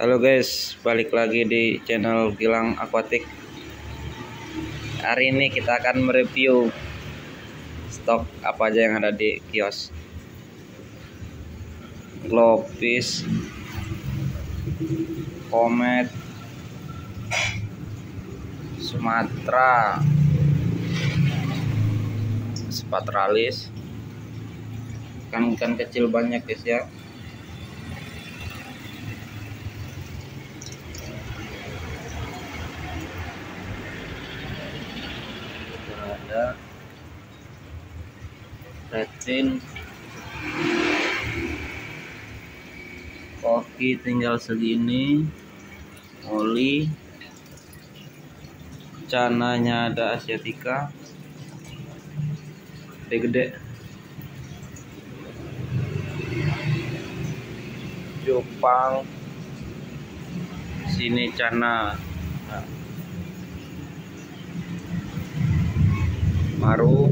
Halo guys, balik lagi di channel Gilang Aquatic. Hari ini kita akan mereview stok apa aja yang ada di kios. Glowfish, Comet, Sumatera, Spatralis, ikan-ikan kecil banyak guys ya. Ada retin, koki tinggal segini, oli, cananya ada asiatica, gede, Jepang, sini cana, maru,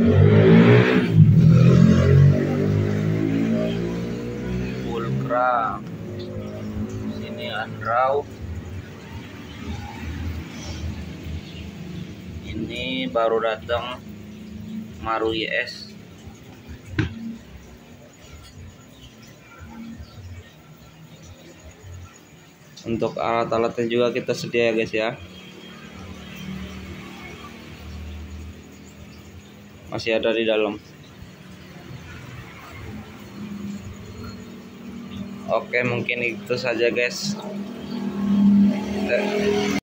pulkra, sini andrau, ini baru datang maru YS. Untuk alat-alatnya juga kita sedia ya guys ya. Masih ada di dalam. Oke, mungkin itu saja guys.